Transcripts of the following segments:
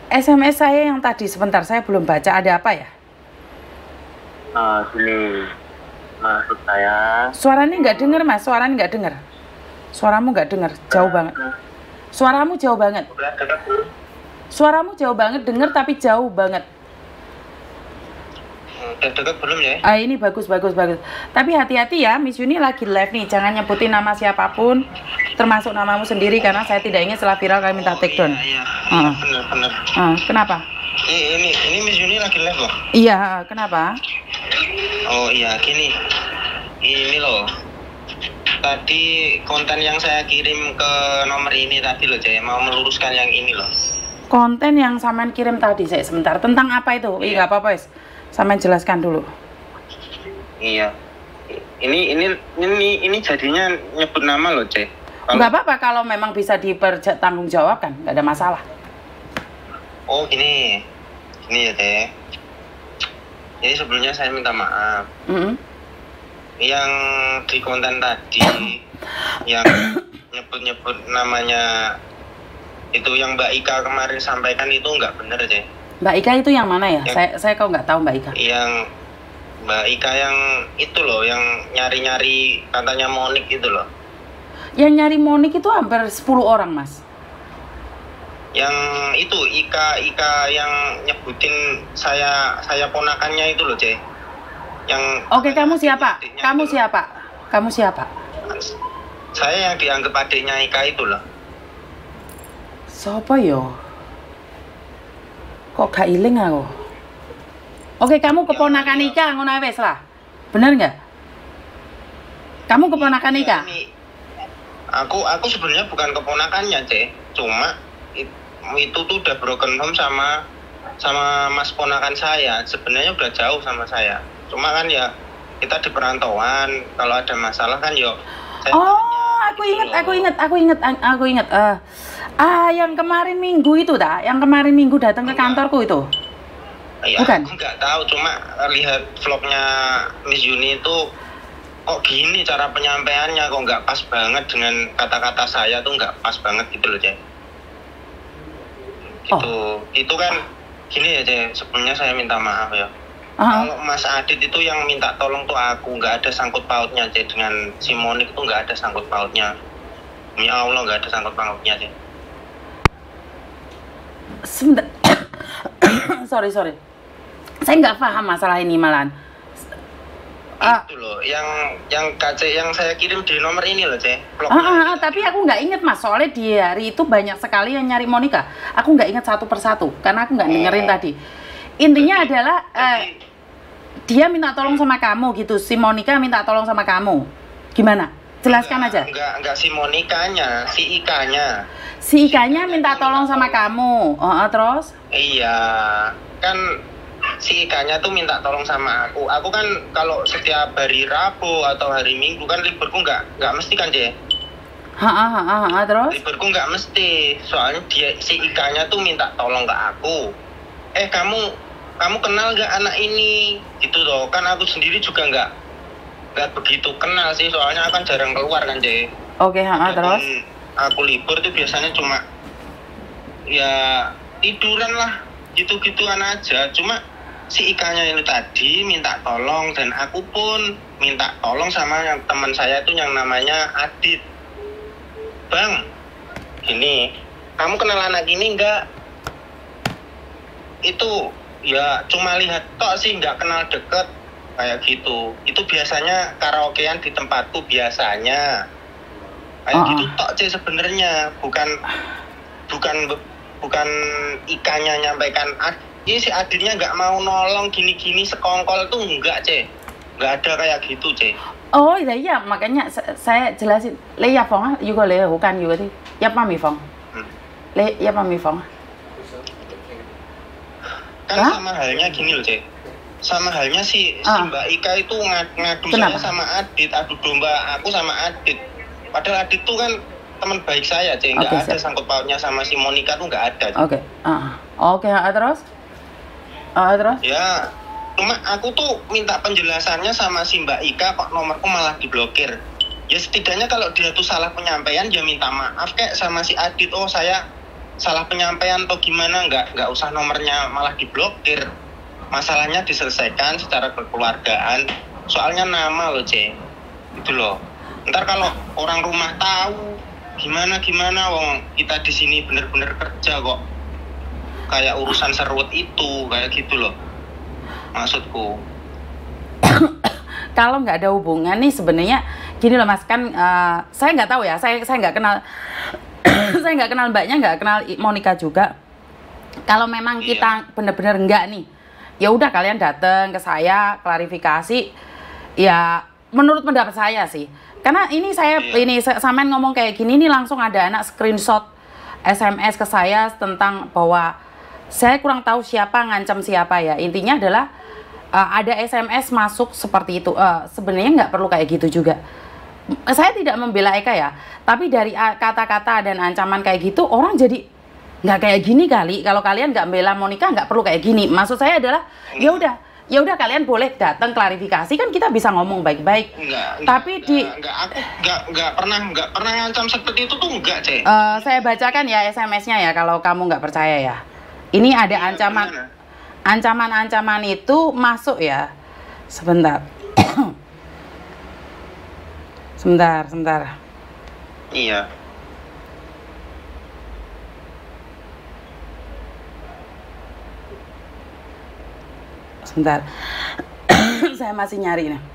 SMS saya yang tadi sebentar saya belum baca, ada apa ya? Gini, maksud saya. Suaranya nggak dengar mas, suaranya nggak dengar. Suaramu nggak dengar, jauh banget. Suaramu jauh banget. Suaramu jauh banget, dengar tapi jauh banget. Udah dekat belum ya? Ini bagus. Tapi hati-hati ya, Miss Yuni lagi live nih. Jangan nyebutin nama siapapun, termasuk namamu sendiri, karena saya tidak ingin setelah viral kami minta take down. Iya, bener. Kenapa? Ini Miss Yuni lagi live loh. Iya, kenapa? Oh iya, gini. Ini loh. Tadi konten yang saya kirim ke nomor ini tadi loh, saya mau meluruskan yang ini loh. Konten yang sampean kirim tadi, saya sebentar. Tentang apa itu? Iya, nggak apa-apa, wes. Sampean jelaskan dulu. Iya. Ini jadinya nyebut nama loh, Cek. Nggak apa-apa kalau memang bisa dipertanggungjawabkan, nggak ada masalah. Oh, gini ya, Cek. Jadi sebelumnya saya minta maaf. Yang di konten tadi yang nyebut namanya itu yang Mbak Ika kemarin sampaikan itu nggak bener, Cek. Mbak Ika itu yang mana ya? Saya kok nggak tahu Mbak Ika. Yang Mbak Ika yang itu loh, yang nyari-nyari katanya Monik itu loh. Yang nyari Monik itu hampir 10 orang, Mas. Yang itu Ika yang nyebutin saya ponakannya itu loh, Cek. Yang Oke, kamu siapa? Kamu siapa? Saya yang dianggap adiknya Ika itu loh. Sopo yo? Kok gak iling aku? Oke, kamu keponakan Ika, ngono wes lah. Bener nggak? Kamu keponakan Ika? Aku sebenarnya bukan keponakannya, Cek. Cuma itu tuh udah broken home sama mas ponakan saya. Sebenarnya udah jauh sama saya. Cuma kan ya kita di perantauan, kalau ada masalah kan yo. Aku ingat. Yang kemarin minggu itu dah, yang kemarin minggu datang ke kantorku itu. Ya, bukan? Aku nggak tahu, cuma lihat vlognya Miss Yuni itu kok gini cara penyampaiannya, kok nggak pas banget dengan kata-kata saya tuh nggak pas banget gitu loh, Cek. Gitu. Itu kan gini ya, Cek, sebelumnya saya minta maaf ya. Kalau Mas Adit itu yang minta tolong tuh aku, nggak ada sangkut pautnya, Cek, dengan si Monik tuh nggak ada sangkut pautnya. Ya Allah, nggak ada sangkut pautnya, Cek. Sebentar. sorry. Saya nggak paham masalah ini malahan. Itu loh, yang KC yang saya kirim di nomor ini loh, Cek. Tapi aku nggak inget Mas, soalnya di hari itu banyak sekali yang nyari Monika. Aku nggak inget satu persatu, karena aku nggak dengerin tadi. Intinya adalah dia minta tolong sama kamu gitu, si Monika minta tolong sama kamu. Gimana? Jelaskan aja. Enggak si Monikanya, si Ikanya. Si Ikanya minta tolong sama kamu. Terus? Iya, kan si Ikanya tuh minta tolong sama aku. Aku kan kalau setiap hari Rabu atau hari Minggu kan liburku nggak mesti kan, Cek. Terus? Liburku nggak mesti. Soalnya si Ikanya tuh minta tolong ke aku. Kamu kenal nggak anak ini? Gitu loh. Kan aku sendiri juga nggak begitu kenal sih, soalnya akan jarang keluar kan, Cek. Oke, terus? Aku libur tuh biasanya cuma ya tiduran lah, gitu-gituan aja. Cuma si Ikanya itu tadi minta tolong dan aku pun minta tolong sama yang teman saya itu yang namanya Adit. Bang, gini, kamu kenal anak ini enggak? Itu ya cuma lihat tok sih, nggak kenal deket kayak gitu. Itu biasanya karaokean di tempatku biasanya kayak gitu tok, Cek, sebenarnya bukan Ikanya nyampaikan ini si Aditnya nggak mau nolong gini-gini sekongkol tuh enggak, Cek. Nggak ada kayak gitu, Cek. Oh iya, makanya saya jelasin. Le ya Phong juga le bukan juga sih. Ya Mami Phong. Le ya Mami Phong. Kan sama halnya gini loh, Cek. Sama halnya si Mbak Ika itu ngadu saya sama Adit, adu domba aku sama Adit. Padahal Adit tuh kan teman baik saya, Cek. Nggak ada sangkut pautnya sama si Monika tuh nggak ada. Oke, terus? Terus? Ya, cuma aku tuh minta penjelasannya sama si Mbak Ika, kok nomorku malah diblokir. Ya setidaknya kalau dia tuh salah penyampaian, dia minta maaf kayak sama si Adit. Oh, saya salah penyampaian atau gimana, nggak usah nomornya malah diblokir. Masalahnya diselesaikan secara kekeluargaan. Soalnya nama loh, C. Itu loh. Ntar kalau orang rumah tahu gimana wong kita di sini bener-bener kerja kok. Kayak urusan serut itu, kayak gitu loh. Maksudku. Kalau nggak ada hubungan nih sebenarnya gini loh Mas, kan saya nggak tahu ya, saya nggak kenal saya nggak kenal mbaknya, nggak kenal Monica juga. Kalau memang kita bener-bener enggak nih, ya udah kalian datang ke saya klarifikasi. Ya menurut pendapat saya sih, karena ini saya ini sampean ngomong kayak gini nih langsung ada anak screenshot SMS ke saya tentang bahwa saya kurang tahu siapa ngancam siapa ya. Intinya adalah ada SMS masuk seperti itu. Sebenarnya nggak perlu kayak gitu juga. Saya tidak membela Eka ya, tapi dari kata-kata dan ancaman kayak gitu orang jadi nggak kayak gini kali. Kalau kalian nggak membela Monica nggak perlu kayak gini. Maksud saya adalah ya udah kalian boleh datang klarifikasi, kan kita bisa ngomong baik-baik. Tapi aku nggak pernah ngancam seperti itu tuh, enggak, Cek. Saya bacakan ya SMS-nya ya kalau kamu nggak percaya ya. Ini ada ancaman itu masuk ya. Sebentar. sebentar. Iya. Sebentar. Saya masih nyari nih.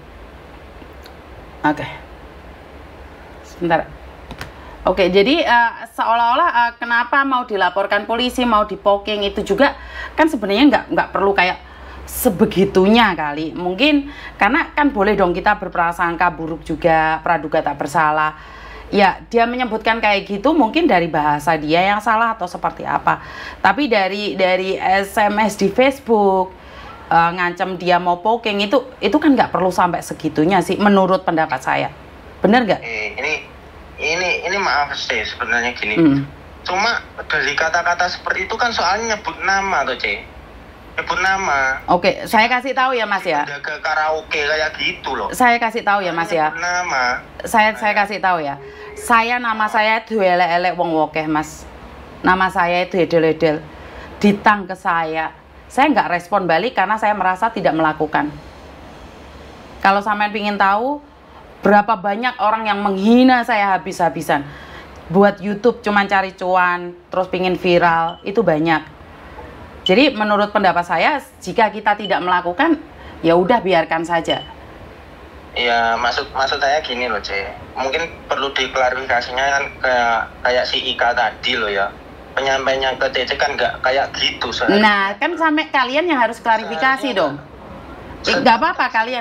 Oke. Sebentar. Oke, jadi seolah-olah kenapa mau dilaporkan polisi, mau dipoking itu juga kan sebenarnya nggak perlu kayak sebegitunya kali. Mungkin karena kan boleh dong kita berprasangka buruk juga, praduga tak bersalah. Ya, dia menyebutkan kayak gitu mungkin dari bahasa dia yang salah atau seperti apa. Tapi dari SMS di Facebook ngancam dia mau poking itu kan nggak perlu sampai segitunya sih menurut pendapat saya. Bener nggak? Ini maaf sih sebenarnya gini. Cuma dari kata-kata seperti itu kan soalnya nyebut nama tuh, C. Nyebut nama. Oke, saya kasih tahu ya Mas ya. Jaga karaoke kayak gitu loh. Saya kasih tahu ya Mas ya. Nama. Saya kasih tahu ya. Nama saya itu elek-elek wong wokeh Mas. Nama saya itu edel-edel. Ditang ke saya nggak respon balik karena saya merasa tidak melakukan. Kalau sampean pingin tahu berapa banyak orang yang menghina saya habis-habisan buat YouTube cuma cari cuan terus pingin viral, itu banyak. Jadi menurut pendapat saya jika kita tidak melakukan ya udah biarkan saja. Ya maksud saya gini loh, C. Mungkin perlu diklarifikasinya kan kayak si Ika tadi loh ya. Penyampainya ke Cece kan nggak kayak gitu seharusnya. Nah kan sampai kalian yang harus klarifikasi dong. Nggak apa-apa kalian.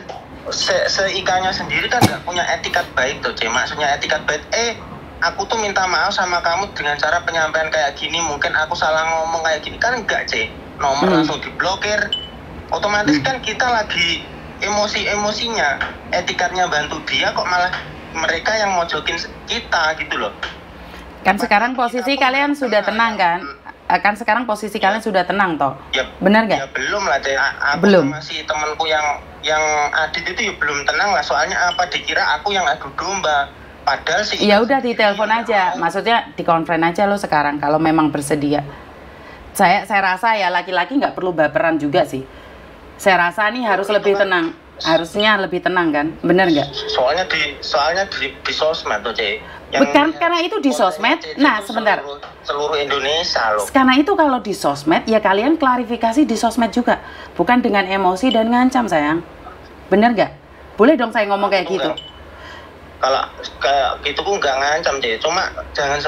Seikanya sendiri kan nggak punya etikat baik tuh, C. Maksudnya etikat baik, aku tuh minta maaf sama kamu dengan cara penyampaian kayak gini, mungkin aku salah ngomong kayak gini, kan enggak, C. Nomor langsung diblokir. Otomatis kan kita lagi emosinya, etikatnya bantu dia kok malah mereka yang mojokin kita gitu loh. Kan sekarang posisi kalian sudah tenang kan? Kan sekarang posisi kalian sudah tenang toh? Ya, benar nggak? Ya belum lah, C. Aku belum. Masih temanku yang Adit itu ya belum tenang lah, soalnya apa dikira aku yang adu domba. Padahal sih ya udah ditelepon aja, maksudnya di konfren aja lo sekarang kalau memang bersedia. Saya rasa ya laki-laki nggak perlu baperan juga sih. Saya rasa nih harus lebih tenang, harusnya lebih tenang kan, bener nggak? Soalnya di sosmed tuh, C. Karena itu di sosmed. Nah sebentar. Seluruh Indonesia loh. Karena itu kalau di sosmed ya kalian klarifikasi di sosmed juga, bukan dengan emosi dan ngancam sayang. Bener nggak? Boleh dong saya ngomong kayak gitu. Kalau kayak gitu pun nggak ngancam, C. Cuma jangan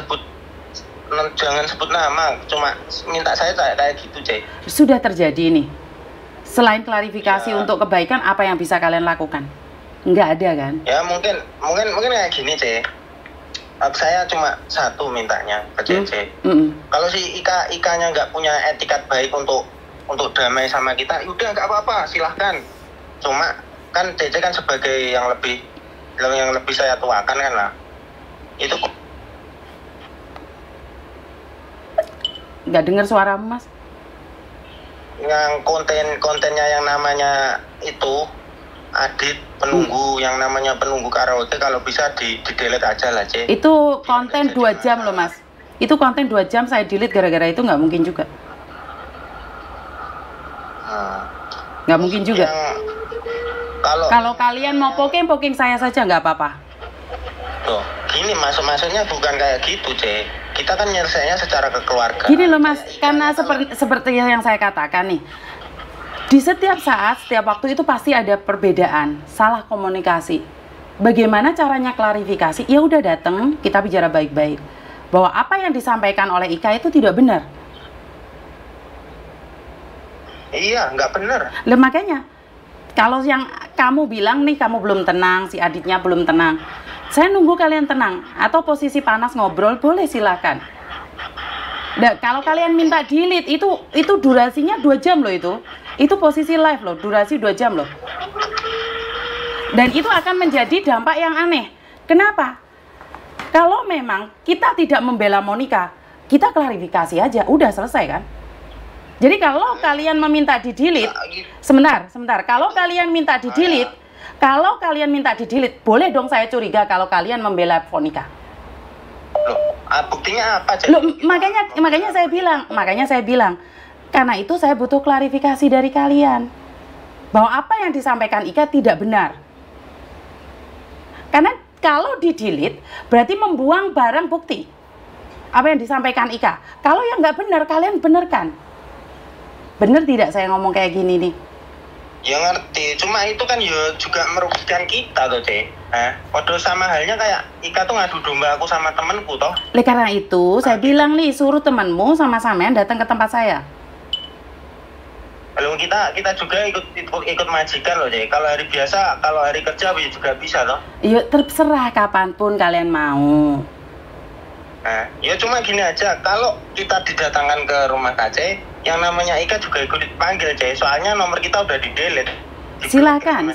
sebut nama, cuma minta saya kayak gitu, C. Sudah terjadi nih. Selain klarifikasi untuk kebaikan, apa yang bisa kalian lakukan? Nggak ada kan? Ya mungkin kayak gini, C. Saya cuma satu mintanya ke Cece. Kalau si Ikanya nggak punya etikat baik untuk damai sama kita, udah nggak apa-apa, silahkan. Cuma kan Cece kan sebagai yang lebih saya tuakan kan lah. Itu nggak dengar suaramu, Mas. Yang kontennya yang namanya itu Adit penunggu, yang namanya penunggu karaoke, kalau bisa di delete aja lah, C. Itu konten 2 jam loh, Mas. Itu konten 2 jam saya delete gara-gara itu nggak mungkin juga. Nggak mungkin juga. Kalau kalian mau poking saya saja nggak apa-apa. Tuh, gini maksudnya bukan kayak gitu, C. Kita kan nyelesainya secara kekeluargaan. Gini loh Mas, karena seperti yang saya katakan nih, di setiap saat, setiap waktu itu pasti ada perbedaan, salah komunikasi. Bagaimana caranya klarifikasi? Ya udah datang, kita bicara baik-baik. Bahwa apa yang disampaikan oleh Ika itu tidak benar. Iya, nggak benar. Lah makanya, kalau yang kamu bilang nih, kamu belum tenang, si Aditnya belum tenang. Saya nunggu kalian tenang, atau posisi panas ngobrol, boleh silakan. Nah, kalau kalian minta delete, itu durasinya 2 jam loh itu. Itu posisi live loh, durasi 2 jam loh. Dan itu akan menjadi dampak yang aneh. Kenapa? Kalau memang kita tidak membela Monica, kita klarifikasi aja, udah selesai kan? Jadi kalau kalian meminta di-delete, sebentar, kalau kalian minta di-delete, boleh dong saya curiga kalau kalian membela Monica. Loh, buktinya apa? Loh, makanya saya bilang, karena itu saya butuh klarifikasi dari kalian. Bahwa apa yang disampaikan Ika tidak benar. Karena kalau di-delete, berarti membuang barang bukti. Apa yang disampaikan Ika. Kalau yang nggak benar, kalian benarkan. Bener tidak saya ngomong kayak gini nih? Ya ngerti, cuma itu kan ya juga merugikan kita tuh, C. Waduh, sama halnya kayak Ika tuh ngadu domba aku sama temenku toh. Oleh karena itu, saya bilang nih, suruh temanmu sama sampean datang ke tempat saya. Lalu kita juga ikut majikan loh, C. Kalau hari biasa, kalau hari kerja juga bisa toh. Ya terserah kapanpun kalian mau. Ya cuma gini aja, kalau kita didatangkan ke rumah KC, yang namanya Ika juga ikut dipanggil, C. Soalnya nomor kita udah di-delete. Silakan.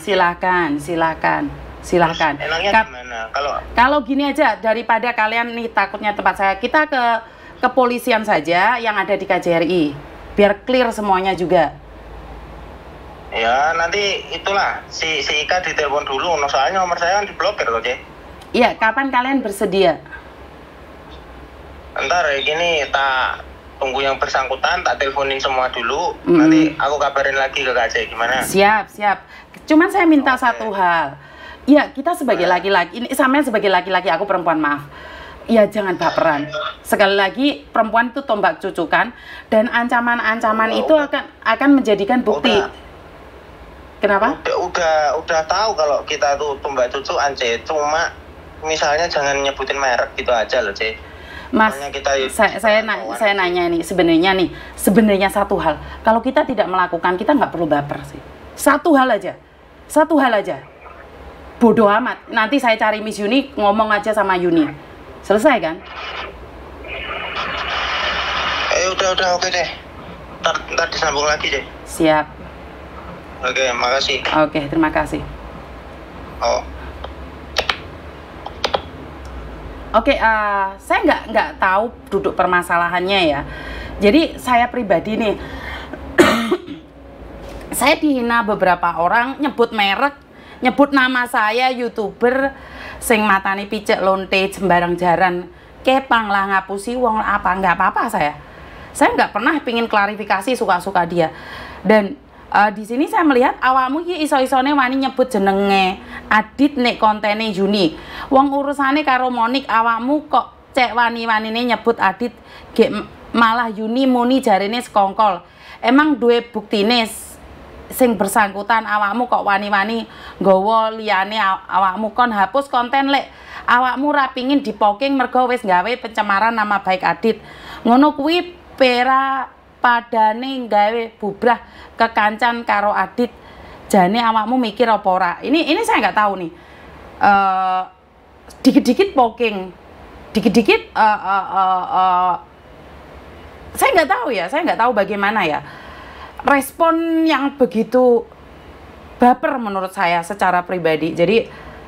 Enaknya gimana? Kalau gini aja, daripada kalian nih takutnya tempat saya, kita ke kepolisian saja yang ada di KJRI. Biar clear semuanya juga. Ya, nanti itulah si Ika ditelepon dulu, soalnya nomor saya kan diblokir loh, C. Iya, kapan kalian bersedia? Ntar gini, tak tunggu yang bersangkutan, tak teleponin semua dulu. Nanti aku kabarin lagi ke KC, gimana? Siap. Cuman saya minta satu hal. Ya, kita sebagai laki-laki, ini sampean sebagai laki-laki, aku perempuan, maaf. Ya, jangan baperan. Sekali lagi, perempuan itu tombak cucukan, dan ancaman-ancaman itu akan menjadikan bukti. Kenapa? Udah tahu kalau kita tuh tombak cucukan, C. Cuma misalnya jangan nyebutin merek gitu aja loh, C. Mas, saya nanya nih, sebenarnya satu hal. Kalau kita tidak melakukan, kita nggak perlu baper sih. Satu hal aja. Bodoh amat. Nanti saya cari Miss Yuni, ngomong aja sama Yuni. Selesai kan? Udah oke deh. Ntar disambung lagi deh. Siap. Oke, makasih. Oke, terima kasih. Oh. Oke, saya nggak tahu duduk permasalahannya ya. Jadi saya pribadi nih, saya dihina beberapa orang, nyebut merek, nyebut nama saya, YouTuber, sing matane picek lonte sembarang jaran, kepang lah ngapusi wong apa, nggak apa-apa saya. Saya nggak pernah pingin klarifikasi suka-suka dia. Dan di sini saya melihat awakmu iki iso-isone wani nyebut jenenge Adit nek kontene Yuni. Wong urusane karo Monik, awakmu kok cek wani-wanine nyebut Adit, gek malah Yuni muni jarene sekongkol. Emang duwe buktine sing bersangkutan, awakmu kok wani-wani nggawa liyane awakmu kon hapus konten lek. Awakmu ra pingin dipoking mergo wis gawe pencemaran nama baik Adit. Ngono kuwi pera padane gawe bubrah kekancan karo Adit. Jane awakmu mikir apa ora? Ini saya nggak tahu nih. Dikit-dikit poking, dikit-dikit saya nggak tahu ya. Saya nggak tahu bagaimana ya respon yang begitu baper menurut saya secara pribadi. Jadi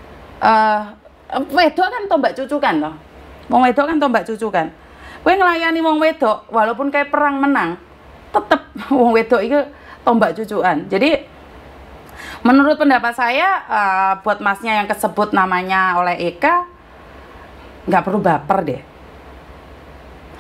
wedok kan tombak cucukan loh. Wong wedok kan tombak cucukan. Kowe nglayani wong wedok walaupun kayak perang menang, tetep wong wedok itu tombak cucukan. Jadi menurut pendapat saya, buat masnya yang kesebut namanya oleh Eka, nggak perlu baper deh.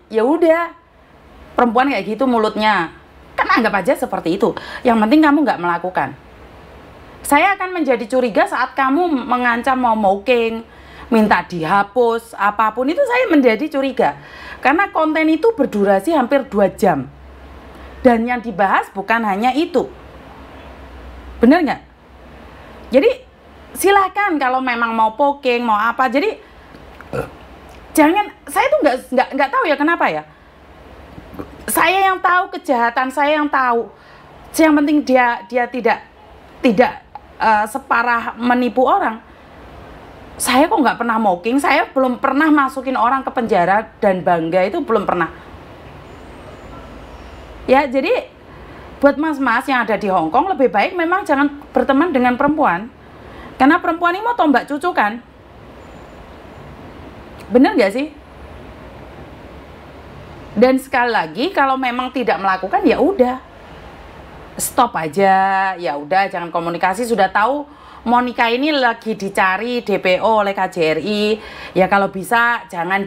ya udah, perempuan kayak gitu mulutnya, kan anggap aja seperti itu. Yang penting kamu nggak melakukan. Saya akan menjadi curiga saat kamu mengancam mau mocking, minta dihapus, apapun itu saya menjadi curiga. Karena konten itu berdurasi hampir 2 jam. Dan yang dibahas bukan hanya itu. Bener nggak? Jadi silakan kalau memang mau poking, mau apa. Jadi jangan, saya tuh nggak tahu ya kenapa ya. Saya yang tahu kejahatan, saya yang tahu. Yang penting dia tidak separah menipu orang. Saya kok nggak pernah mocking, saya belum pernah masukin orang ke penjara dan bangga, itu belum pernah. Ya, jadi buat mas-mas yang ada di Hong Kong, lebih baik memang jangan berteman dengan perempuan. Karena perempuan ini mau tombak cucu kan. Bener nggak sih? Dan sekali lagi, kalau memang tidak melakukan, ya udah, stop aja, ya udah, jangan komunikasi. Sudah tahu Monica ini lagi dicari DPO oleh KJRI, ya kalau bisa jangan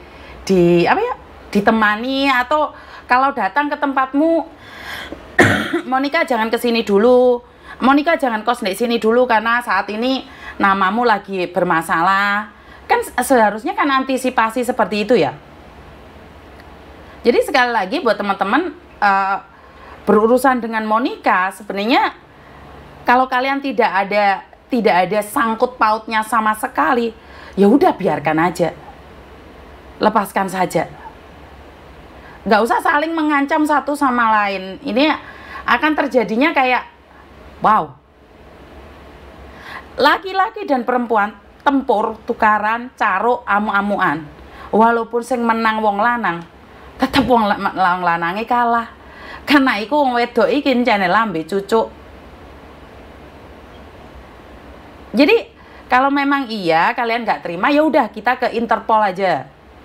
ditemani, atau kalau datang ke tempatmu, Monica jangan kesini dulu, Monica jangan kos di sini dulu karena saat ini namamu lagi bermasalah. Kan seharusnya kan antisipasi seperti itu ya. Jadi sekali lagi buat teman-teman, berurusan dengan Monica, sebenarnya kalau kalian tidak ada sangkut pautnya sama sekali, ya udah biarkan aja, lepaskan saja, nggak usah saling mengancam satu sama lain. Ini akan terjadinya kayak wow, laki-laki dan perempuan tempur, tukaran, caruk, amu-amuan. Walaupun sing menang wong lanang, tetep wong lanange kalah. Karena iku wong wedok iki encene lambe cucuk. Jadi kalau memang iya kalian nggak terima, ya udah kita ke Interpol aja.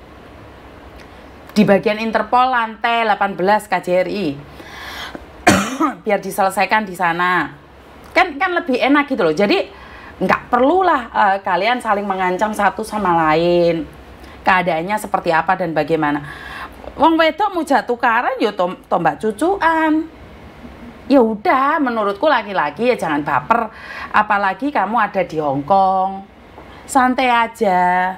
Di bagian Interpol lantai 18 KJRI. Biar diselesaikan di sana. Kan lebih enak gitu loh. Jadi nggak perlulah kalian saling mengancam satu sama lain. Keadaannya seperti apa dan bagaimana. Wong wedok mau jatuh tukaran ya tombak cucuan. Ya udah, menurutku laki-laki ya jangan baper. Apalagi kamu ada di Hong Kong. Santai aja.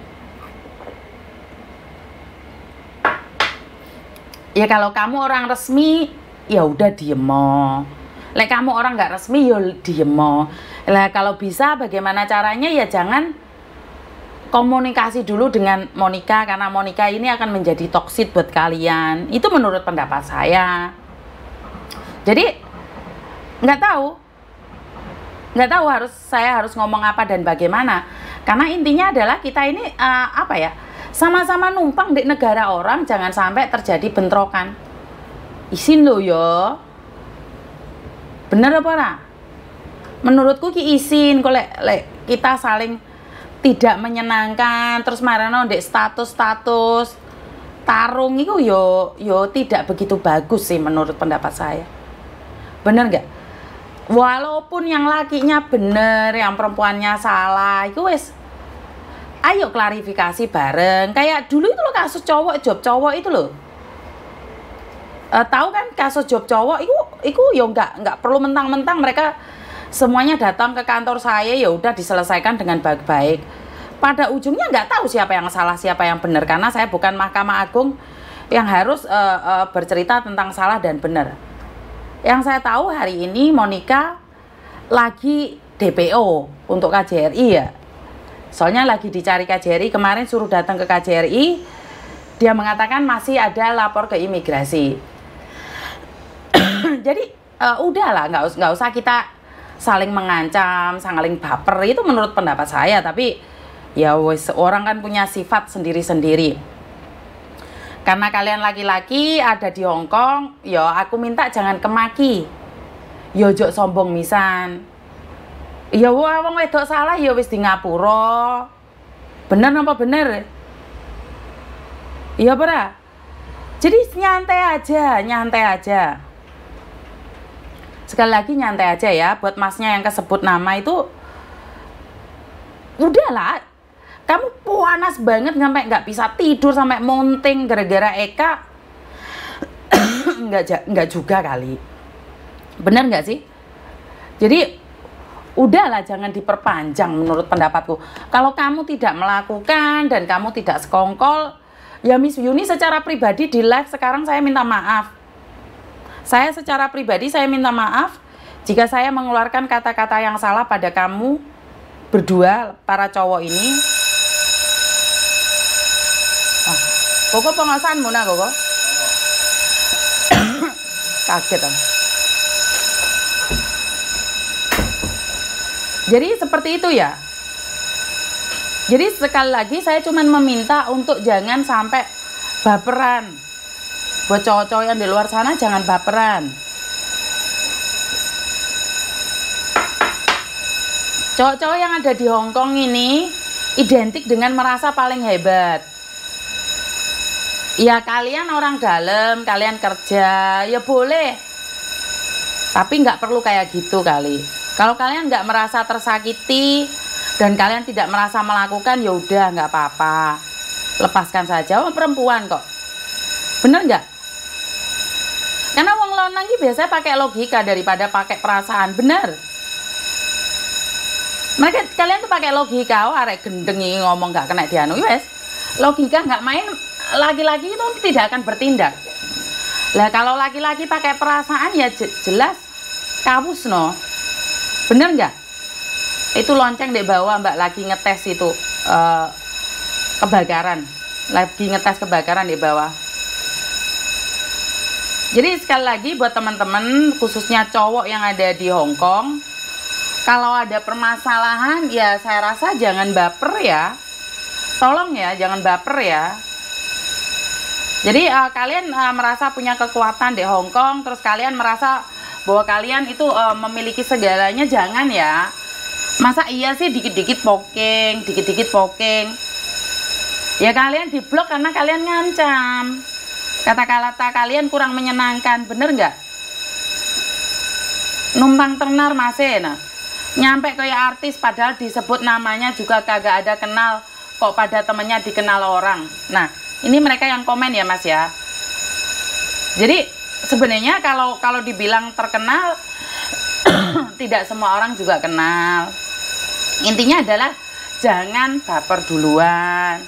Ya kalau kamu orang resmi, ya udah diem. Lek kamu orang nggak resmi, ya diem. Lah kalau bisa bagaimana caranya, ya jangan komunikasi dulu dengan Monica, karena Monica ini akan menjadi toksik buat kalian. Itu menurut pendapat saya. Jadi nggak tahu saya harus ngomong apa dan bagaimana. Karena intinya adalah kita ini sama-sama numpang di negara orang, jangan sampai terjadi bentrokan. Isin lo yo. Bener apa ora? Menurutku ki isin kok lek kita saling tidak menyenangkan terus marano ndek status tarung itu yo tidak begitu bagus sih menurut pendapat saya. Bener nggak? Walaupun yang lakinya bener, yang perempuannya salah, itu wes ayo klarifikasi bareng. Kayak dulu itu loh kasus job cowok itu loh. Tahu kan kasus job cowok itu yo nggak perlu mentang-mentang mereka semuanya datang ke kantor saya, ya udah diselesaikan dengan baik-baik. Pada ujungnya nggak tahu siapa yang salah siapa yang benar, karena saya bukan Mahkamah Agung yang harus bercerita tentang salah dan benar. Yang saya tahu hari ini Monica lagi DPO untuk KJRI ya. Soalnya lagi dicari KJRI, kemarin suruh datang ke KJRI, dia mengatakan masih ada lapor ke imigrasi. Jadi udahlah, nggak usah kita saling mengancam, saling baper, itu menurut pendapat saya. Tapi ya wes, orang kan punya sifat sendiri-sendiri. Karena kalian laki-laki ada di Hong Kong, ya aku minta jangan kemaki. Ya ojo sombong misan. Ya wong wedok salah ya wis di ngapura. Bener apa bener? Iya ora? Jadi nyantai aja. Sekali lagi nyantai aja ya, buat masnya yang kesebut nama itu udahlah. kamu panas banget sampai nggak bisa tidur, sampai monting gara-gara Eka. Nggak juga kali. Bener nggak sih? Jadi udahlah, jangan diperpanjang menurut pendapatku. Kalau kamu tidak melakukan dan kamu tidak sekongkol, ya Miss Yuni secara pribadi di live sekarang saya minta maaf. Saya secara pribadi saya minta maaf jika saya mengeluarkan kata-kata yang salah pada kamu berdua, para cowok ini. Koko pengasahan Muna Koko. Kaget om. Jadi seperti itu ya. Jadi sekali lagi saya cuma meminta untuk jangan sampai baperan. Buat cowok-cowok yang di luar sana jangan baperan. Cowok-cowok yang ada di Hong Kong ini identik dengan merasa paling hebat. Ya kalian orang dalam, kalian kerja, ya boleh. Tapi nggak perlu kayak gitu kali. Kalau kalian nggak merasa tersakiti dan kalian tidak merasa melakukan, ya udah nggak apa-apa. Lepaskan saja, perempuan kok. Bener nggak? Karena wong lanang ini biasanya pakai logika daripada pakai perasaan, bener. Mereka kalian tuh pakai logika, oh arek gendeng ini ngomong nggak kena dianu, wes. Logika nggak main. Laki-laki itu tidak akan bertindak. Lah kalau laki-laki pakai perasaan ya jelas kawus no. Bener nggak? Itu lonceng di bawah Mbak lagi ngetes itu kebakaran. Lagi ngetes kebakaran di bawah. Jadi sekali lagi buat teman-teman khususnya cowok yang ada di Hong Kong, kalau ada permasalahan ya saya rasa jangan baper ya. Tolong ya jangan baper ya. Jadi kalian merasa punya kekuatan di Hong Kong, terus kalian merasa bahwa kalian itu memiliki segalanya, jangan ya. Masa iya sih dikit-dikit poking, dikit-dikit poking. Ya kalian diblok karena kalian ngancam. Kata-kata kalian kurang menyenangkan, bener nggak? Numpang tenar masih, nah. Nyampe kayak artis padahal disebut namanya juga kagak ada kenal, kok pada temennya dikenal orang. Nah, ini mereka yang komen ya Mas ya. Jadi sebenarnya kalau dibilang terkenal tidak semua orang juga kenal. Intinya adalah jangan baper duluan.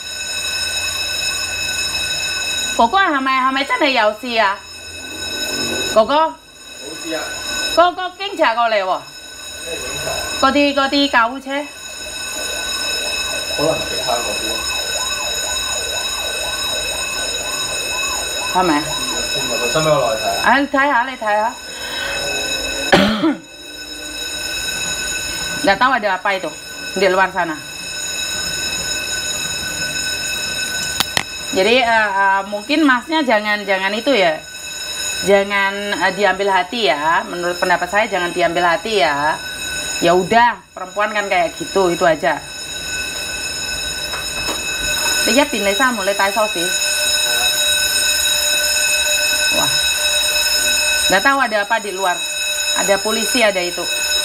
Koko hame chane yau si ya. Koko king ja ko le wo. Ko di kau che. 可能其他嗰啲， 係咪？ 佢使唔使我落去睇啊？ 你睇下，你睇下。Nggak tahu ada apa itu di luar sana. Jadi mungkin masnya jangan itu ya, jangan diambil hati ya. Menurut pendapat saya jangan diambil hati ya. Ya udah, perempuan kan kayak gitu, itu aja. Lihat pindah sama mulai tai sosi. Wah, nggak tahu ada apa di luar. Ada polisi, ada itu.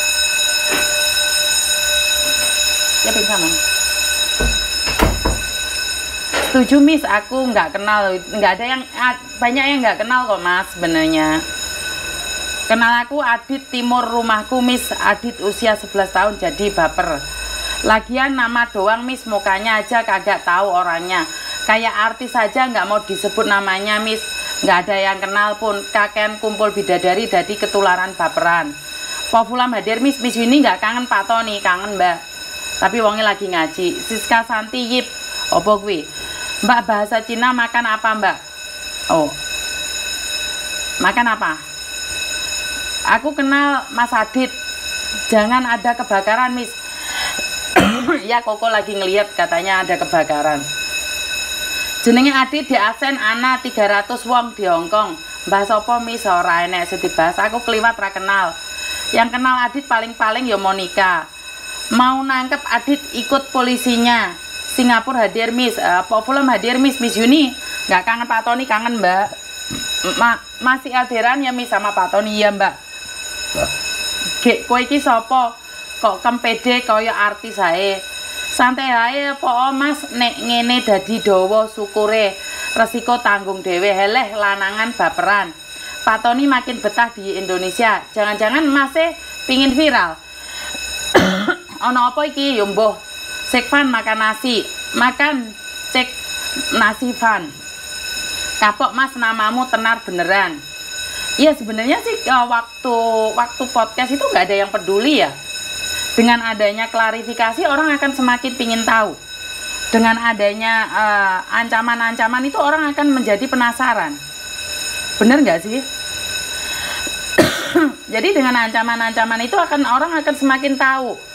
Ya sama. Setuju Miss, aku nggak kenal, nggak ada yang banyak yang nggak kenal kok Mas sebenarnya. Kenal aku Adit timur rumahku Miss, Adit usia 11 tahun jadi baper. Lagian nama doang Miss, mukanya aja kagak tahu orangnya. Kayak artis saja nggak mau disebut namanya Miss, nggak ada yang kenal pun. Kakek kumpul bidadari jadi ketularan baperan. Populam hadir Miss, Miss ini nggak kangen Pak Tony, kangen Mbak. Tapi wongnya lagi ngaji. Siska Santi Yip, opo kuwi? Mbak bahasa Cina makan apa Mbak? Oh, makan apa? Aku kenal Mas Adit. Jangan ada kebakaran Miss. Ya Koko lagi ngeliat katanya ada kebakaran. Jenenge Adit di Asen ana 300 wong di Hongkong. Mbah sopo Miss ora enek sing dibahas. Aku kliwat ra kenal. Yang kenal Adit paling-paling ya Monica. Mau nangkep Adit ikut polisinya. Singapura hadir Miss, Populum hadir Miss Yuni. Nggak kangen Pak Tony, kangen Mbak. Masih alderan ya Miss sama Pak Tony ya Mbak. Kowe iki sapa? Kok kempede kaya artis ae. Santai ae po Mas, nek ngene dadi dawa syukure, resiko tanggung dhewe. Heleh lanangan baperan. Pak Tony makin betah di Indonesia. Jangan-jangan Masnya pingin viral. Ono apa iki yo mbuh. Cek Van makan nasi. Makan cek nasi Van. Kapok Mas, namamu tenar beneran. Iya sebenarnya sih waktu podcast itu nggak ada yang peduli ya. Dengan adanya klarifikasi orang akan semakin pingin tahu. Dengan adanya ancaman-ancaman itu orang akan menjadi penasaran. Bener nggak sih? Jadi dengan ancaman-ancaman itu orang akan semakin tahu